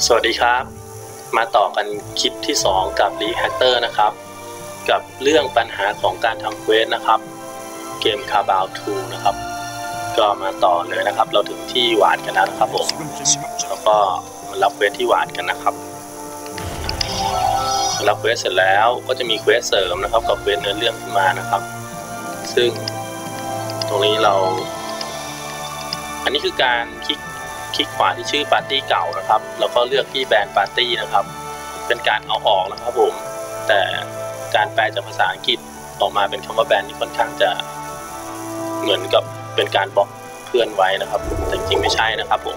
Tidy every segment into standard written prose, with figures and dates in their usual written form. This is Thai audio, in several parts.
สวัสดีครับมาต่อกันคลิปที่2กับ Reactor นะครับกับเรื่องปัญหาของการทำเควสนะครับเกม Carabao 2 นะครับก็มาต่อเลยนะครับเราถึงที่หวานกันแล้วนะครับผมแล้วก็มารับเควสที่หวานกันนะครับรับเควสเสร็จแล้วก็จะมีเควสเสริมนะครับกับเควสเนื้อเรื่องขึ้นมานะครับซึ่งตรงนี้อันนี้คือการคลิกขวาที่ชื่อปาร์ตี้เก่านะครับแล้วก็เลือกที่แบรนด์ปาร์ตี้นะครับเป็นการเอาออกนะครับผมแต่การแปลจากภาษาอังกฤษออกมาเป็นคำว่าแบรนด์นี่ค่อนข้างจะเหมือนกับเป็นการบล็อกเพื่อนไว้นะครับแต่จริงไม่ใช่นะครับผม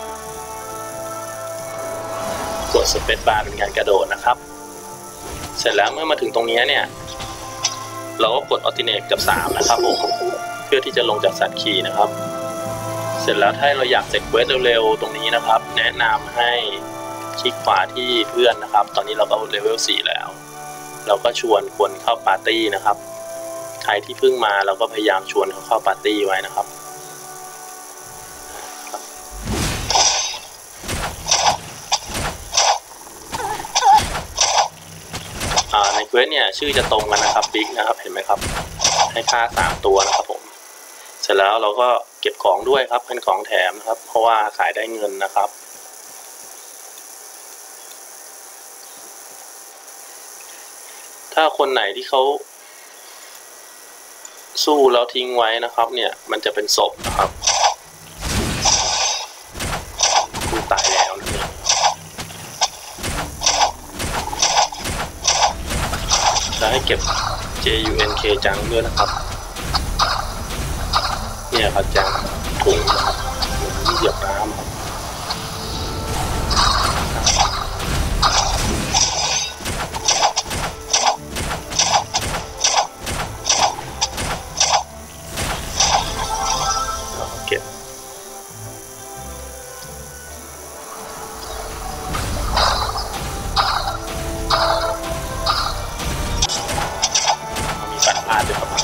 กดสเปซบาร์เป็นการกระโดดนะครับเสร็จแล้วเมื่อมาถึงตรงนี้เนี่ยเราก็กด Alternate กับ3นะครับผมเพื่อที่จะลงจากสัตว์ขี่นะครับเสร็จแล้วถ้าเราอยากเสร็จเควสเร็วๆตรงนี้นะครับแนะนำให้คลิกขวาที่เพื่อนนะครับตอนนี้เราก็เลเวล4แล้วเราก็ชวนคนเข้าปาร์ตี้นะครับใครที่เพิ่งมาเราก็พยายามชวนเขาเข้าปาร์ตี้ไว้นะครับในเควสเนี่ยชื่อจะตรงกันนะครับบิ๊กนะครับเห็นไหมครับให้ค่า3ตัวนะครับผมเสร็จแล้วเราก็เก็บของด้วยครับเป็นของแถมนะครับเพราะว่าขายได้เงินนะครับถ้าคนไหนที่เขาสู้แล้วทิ้งไว้นะครับเนี่ยมันจะเป็นศพนะครับผู้ตายแล้วนั่นเองจะให้เก็บ JUNK จังด้วยนะครับเนี่ยครับจังถุงนะครับเหยียบน้ำเก็บมีปัญหาด้วยครับ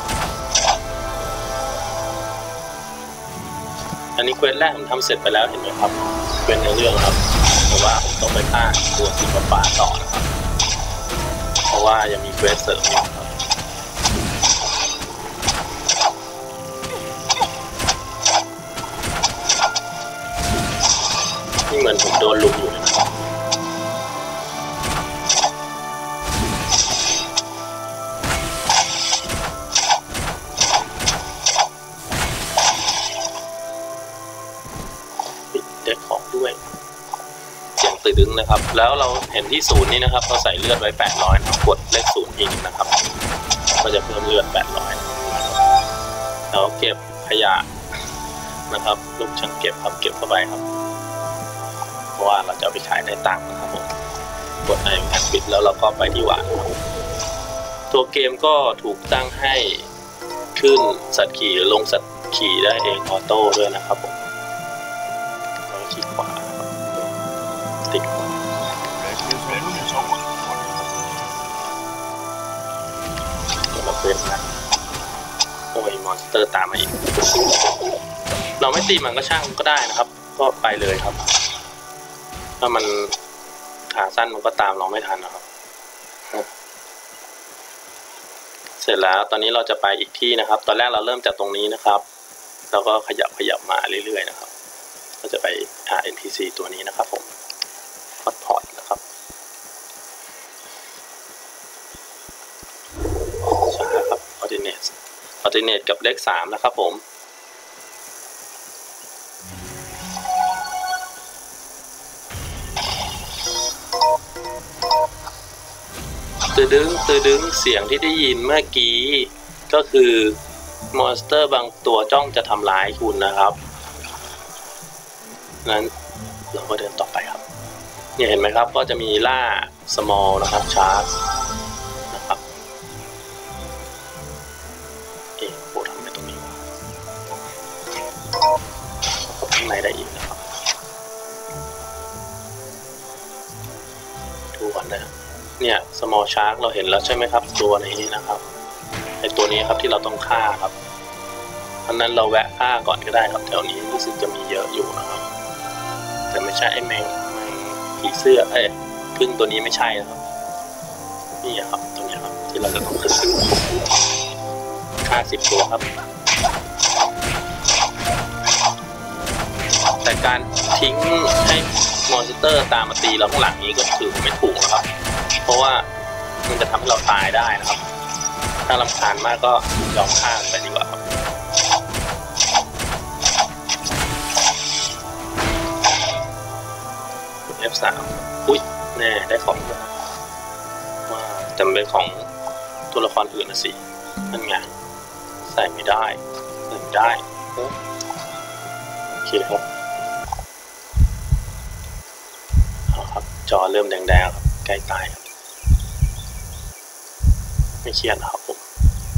อันนี้เควสแรกผมทำเสร็จไปแล้วเห็นไหมครับเป็นในเรื่องครับแต่ว่าผมต้องไปฆ่าตัวสีฟ้าต่อนะครับเพราะว่ายังมีเควสเสริมอยู่ครับนี่เหมือนผมโดนลุมอยู่นะครับเด็กของด้วยเสียงตื่นดึงนะครับแล้วเราเห็นที่0นี่นะครับเราใส่เลือดไว้800นะครับกดเลข0อีกนะครับก็จะเพิ่มเลือด800แล้วเก็บขยะนะครับลูกช่างเก็บครับเก็บเข้าไปครับเพราะว่าเราจะเอาไปขายได้ตังค์นะครับผมกดในแผ่นปิดแล้วเราก็ไปที่หวานตัวเกมก็ถูกตั้งให้ขึ้นสัตว์ขี่หรือลงสัตว์ขี่ได้เองออโต้ด้วยนะครับผมคลิกขวาติดขวาเราเป็นนะโอ้ยมอนสเตอร์ตามมาอีกเราไม่ตีมันก็ช่างก็ได้นะครับก็ไปเลยครับถ้ามันขาสั้นมันก็ตามเราไม่ทันนะครับเสร็จแล้วตอนนี้เราจะไปอีกที่นะครับตอนแรกเราเริ่มจากตรงนี้นะครับแล้วก็ขยับมาเรื่อยๆนะครับก็จะไปหา NPC ตัวนี้นะครับผมพอร์ตนะครับใช่ครับ Alternate กับเลข3นะครับผมตือดึงเสียงที่ได้ยินเมื่อกี้ก็คือมอนสเตอร์บางตัวจ้องจะทำร้ายคุณนะครับนั้นเราก็เดินต่อไปครับเนี่ยเห็นไหมครับก็จะมีล่า small นะครับชาร์จนะครับโอ้ทำไปตรงนี้ข้างในได้อีกนะครับดูก่อนนะเนี่ย small shark เราเห็นแล้วใช่ไหมครับตัวนี้นะครับไอตัวนี้ครับที่เราต้องฆ่าครับอันนั้นเราแวะฆ่าก่อนก็ได้ครับแถวนี้รู้สึกจะมีเยอะอยู่นะครับแต่ไม่ใช่ไอแมงผีเสื้อพึ่งตัวนี้ไม่ใช่นะครับนี่ครับตัวนี้ครับที่เราจะต้องขึ้น50 ตัวครับแต่การทิ้งให้มอนสเตอร์ตามมาตีเราข้างหลังนี้ก็ถือไม่ถูกนะครับเพราะว่ามันจะทำให้เราตายได้นะครับถ้ารำคาญมากก็ยอมฆ่าไปดีกว่าครับF3 อุ้ยแน่ได้ของแล้วว้าวจำเป็นของตัวละครอื่นนะสินั่นไงใส่ไม่ได้โอเคครับเอาครับจอเริ่มแดงๆครับใกล้ตายครับไม่เครียดนะครับผม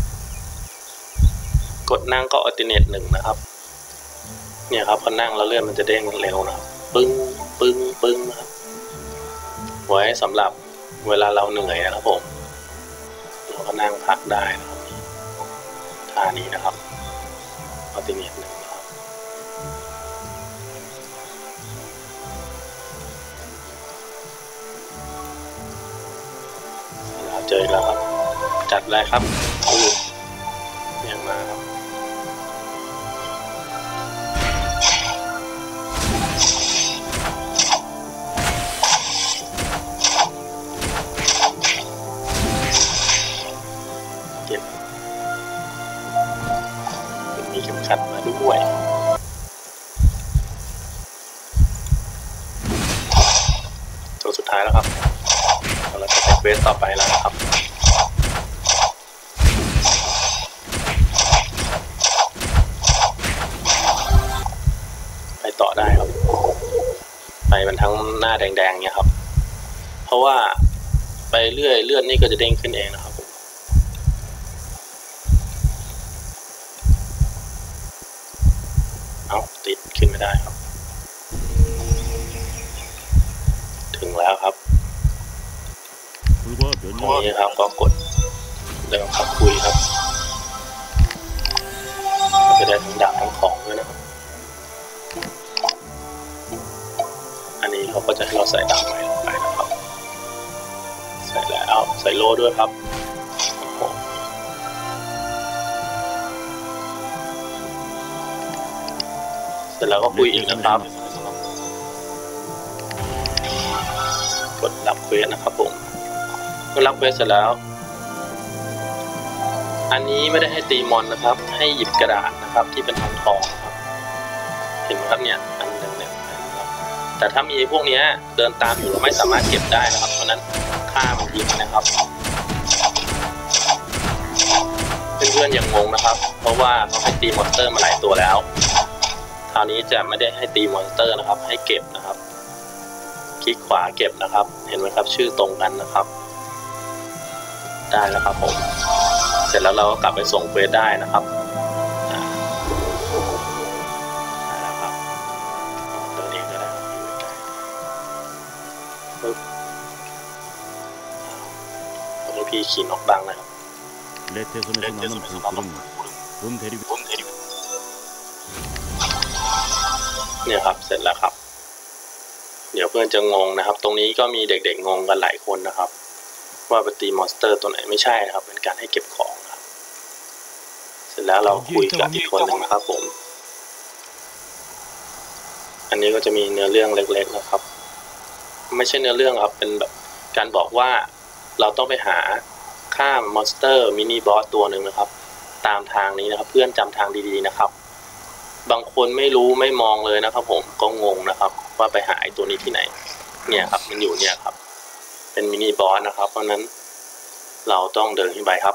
กดนั่งก็อัลติเนต1นะครับเนี่ยครับพอนั่งแล้วเลื่อนมันจะเด้งเร็วนะครับปึ้งนะครับไว้สำหรับเวลาเราเหนื่อยนะครับผมเราก็นั่งพักได้นะครับท่านี้นะครับอัลติเนต1นะครับเราเจอแล้วครับจัดเลยครับยังมาครับมีเข็มขัดมาด้วยตัวสุดท้ายแล้วครับเราจะไปเควสต่อไปแล้วนะครับไปต่อได้ครับไปมันทั้งหน้าแดงๆเนี่ยครับเพราะว่าไปเรื่อยเลือดนี่ก็จะเด้งขึ้นเองนะครับเอาติดขึ้นไม่ได้ครับถึงแล้วครับนี่ครับก็กดเริ่มขับคุยครับจะได้ทั้งดาบทั้งของด้วยนะครับอันนี้เขาก็จะให้เราใส่ดาบใหม่ลงไปนะครับใส่แล้วใส่โล่ด้วยครับเสร็จแล้วก็คุยอีกนะครับกดรับเควสนะครับผมเมื่อรับเควสเสร็จแล้วอันนี้ไม่ได้ให้ตีมอนนะครับให้หยิบกระดาษนะครับที่เป็นทองครับเห็นไหมครับเนี่ยอันหนึ่งเนี่ยแต่ถ้ามีพวกนี้เดินตามอยู่เราไม่สามารถเก็บได้นะครับเพราะนั้นฆ่ามันทิ้งนะครับเพื่อนๆอย่างงงนะครับเพราะว่าเขาให้ตีมอนสเตอร์มาหลายตัวแล้วคราวนี้จะไม่ได้ให้ตีมอนสเตอร์นะครับให้เก็บนะครับคลิกขวาเก็บนะครับเห็นไหมครับชื่อตรงกันนะครับได้แล้วครับผมเสร็จแล้วเราก็กลับไปส่งเควสได้นะครับได้แล้วครับเดินเองก็ได้ครับอยู่ใกล้ปึ๊บแล้วพี่ขี่นกบังนะครับเนี่ยครับเสร็จแล้วครับเดี๋ยวเพื่อนจะงงนะครับตรงนี้ก็มีเด็กๆงงกันหลายคนนะครับว่าไปตีมอนสเตอร์ตัวไหนไม่ใช่นะครับเป็นการให้เก็บของครับเสร็จแล้วเราคุยกับอีกคนหนึ่งนะครับผมอันนี้ก็จะมีเนื้อเรื่องเล็กๆนะครับไม่ใช่เนื้อเรื่องครับเป็นแบบการบอกว่าเราต้องไปหาฆ่ามอนสเตอร์มินิบอสตัวหนึ่งนะครับตามทางนี้นะครับเพื่อนจำทางดีๆนะครับบางคนไม่รู้ไม่มองเลยนะครับผมก็งงนะครับว่าไปหาไอ้ตัวนี้ที่ไหนเนี่ยครับมันอยู่เนี่ยครับเป็นมินิบอสนะครับเพราะนั้นเราต้องเดินขึ้นไปครับ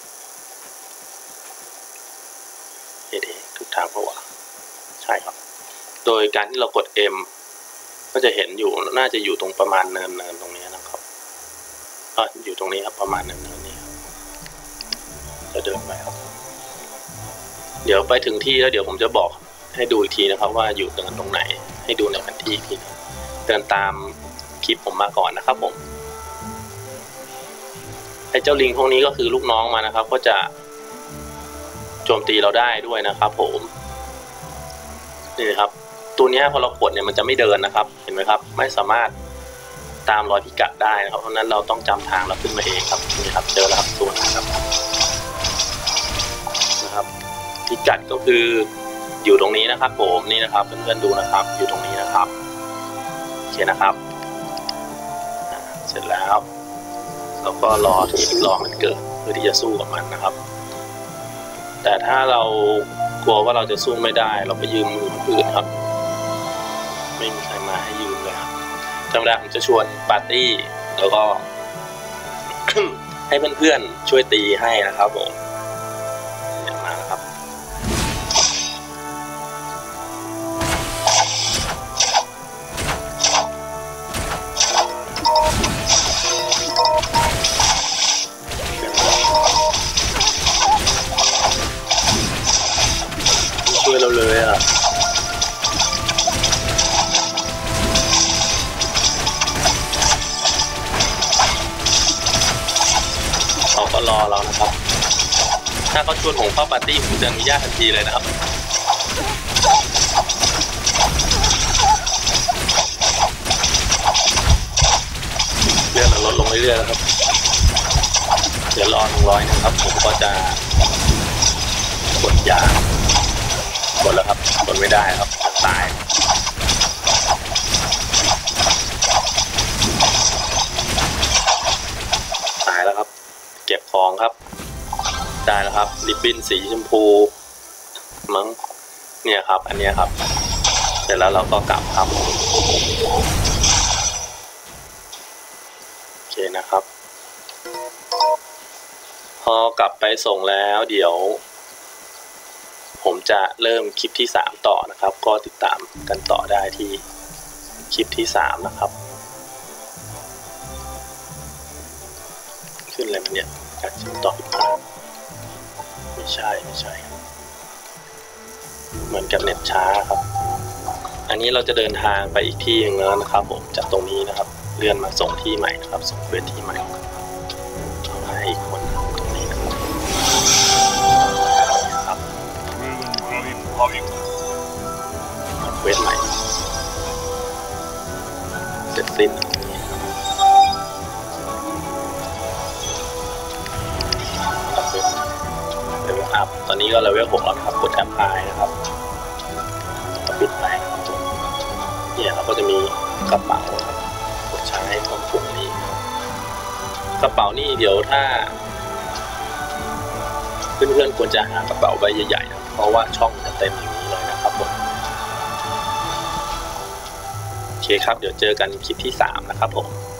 เด็กถูกทางเพราะว่าใช่ครับโดยการที่เรากด M ก็จะเห็นอยู่น่าจะอยู่ตรงประมาณเนินตรงนี้นะครับอยู่ตรงนี้ครับประมาณเนินนี้ครับจะเดินไปครับเดี๋ยวไปถึงที่แล้วเดี๋ยวผมจะบอกให้ดูอีกทีนะครับว่าอยู่ตรงไหนให้ดูในแผนที่อีกทีเดินตามคลิปผมมาก่อนนะครับผมไอ้เจ้าลิงพวกนี้ก็คือลูกน้องมานะครับก็จะโจมตีเราได้ด้วยนะครับผมนี่ครับตัวนี้พอเรากดเนี่ยมันจะไม่เดินนะครับเห็นไหมครับไม่สามารถตามรอยพิกัดได้นะครับเพราะนั้นเราต้องจำทางเราขึ้นมาเองครับนี่ครับเจอแล้วครับตัวนะครับพิกัดก็คืออยู่ตรงนี้นะครับผมนี่นะครับเพื่อนๆดูนะครับอยู่ตรงนี้นะครับโอเคนะครับเสร็จแล้วเราก็รอมันเกิดเพื่อที่จะสู้กับมันนะครับแต่ถ้าเรากลัวว่าเราจะสู้ไม่ได้เราไปยืมมือคนอื่นครับไม่มีใครมาให้ยืมเลยครับธรรมดาผมจะชวนปาร์ตี้แล้วก็ ให้เพื่อนๆช่วยตีให้นะครับผมมาแล้วครับช่วยเราเลยอ่ะเขาก็รอเรานะครับถ้าเขาชวนผมเข้าปาร์ตี้ผมจะอนุญาตทันทีเลยนะครับเลื่อนลดลงเรื่อยๆแล้วครับเดี๋ยวรอ100นะครับผมก็จะกดยากดแล้วครับกดไม่ได้ครับตายแล้วครับเก็บของครับได้แล้วครับริบบิ้นสีชมพูมั้งเนี่ยครับอันนี้ครับเสร็จแล้วเราก็กลับครับโอเคนะครับพอกลับไปส่งแล้วเดี๋ยวผมจะเริ่มคลิปที่3ต่อนะครับก็ติดตามกันต่อได้ที่คลิปที่3นะครับขึ้นอะไรมันเนี่ยจากชิ้นต่อผิดพลาดไม่ใช่เหมือนกับเน็ตช้าครับอันนี้เราจะเดินทางไปอีกที่นึงแล้วนะครับผมจากตรงนี้นะครับเลื่อนมาส่งที่ใหม่นะครับส่งเวทที่ใหม่เอาให้อีกคนตรงนี้นะครับเวทใหม่เสร็จสิ้นตอนนี้ก็เลเวล6แล้วครับกดแอปพลายนะครับปิดไปเนี่ยเราก็จะมีกระเป๋าครับกดใช้พร้อมปุ่มนี้กระเป๋านี่เดี๋ยวถ้าเพื่อนๆควรจะหากระเป๋าใบใหญ่ๆนะเพราะว่าช่องจะเต็มอย่างนี้เลยนะครับผมโอเคครับเดี๋ยวเจอกันคลิปที่3นะครับผม